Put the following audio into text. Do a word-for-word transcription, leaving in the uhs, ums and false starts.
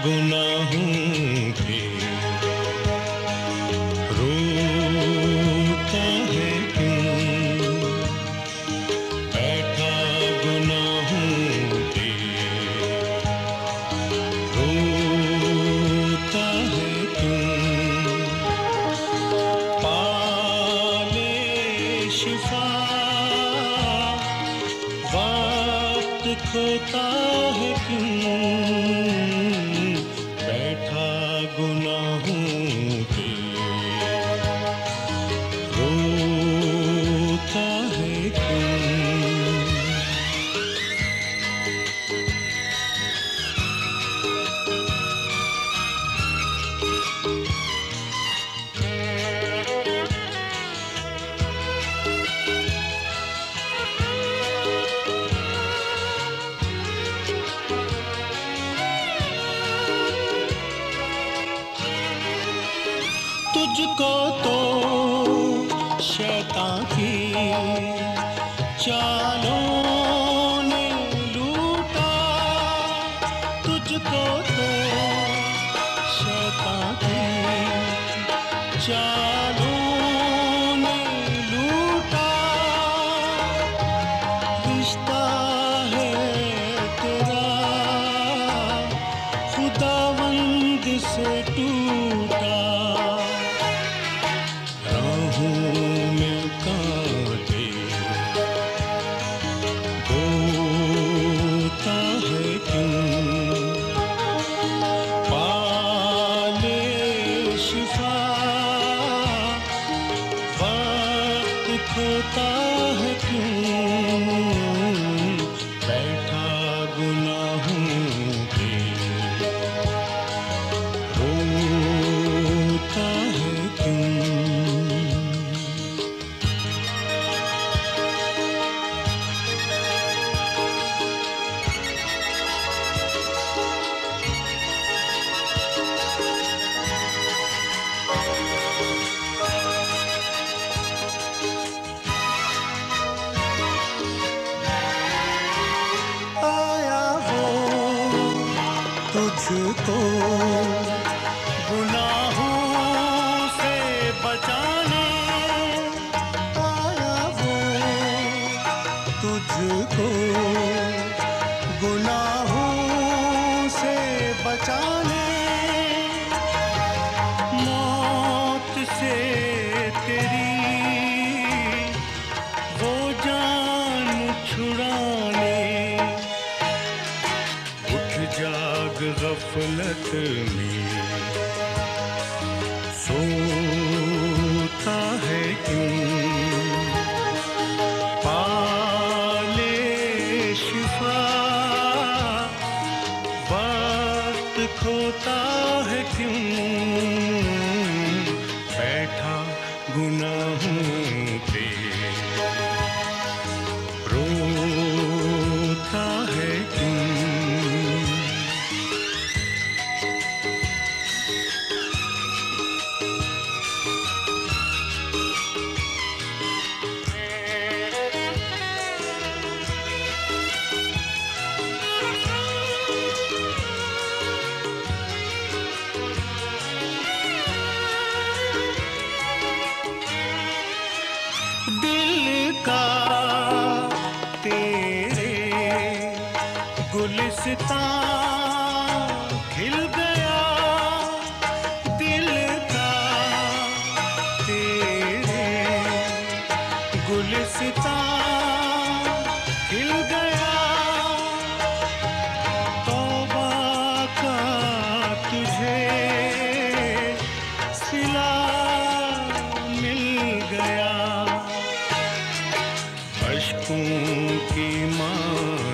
गुनाहों पे रोता है क्यों, बैठा गुनाहों पे रोता है क्यों, पाले शिफा वक्त खोता है क्यों, बैठा गुनाहों पे रोता है क्यों। तुझको तो शैतान की चालों ने लूटा, तुझको तो शैतान की चालों ने लूटा, रिश्ता है तेरा खुदावंद से टूटा, में कांटे बोता है क्यों, पाले शिफा वक्त खोता है क्यों, बैठा गुनाहों पे रोता है क्यों। तुझको गुनाहों से बचाने आया वो, तुझको गुनाहों से बचाने, मौत से तेरी वो जान छुड़ाने, जाग गफलत में सोता है क्यों, पाले शिफा वक्त खोता है क्यों, बैठा गुनाहों पे रोता है क्यों। दिल का तेरे गुलिस्तां खिल गया, दिल का तेरे गुलिस्तां खिल गया, तौबा का तुझे सिला मिल गया, अश्कों की माँ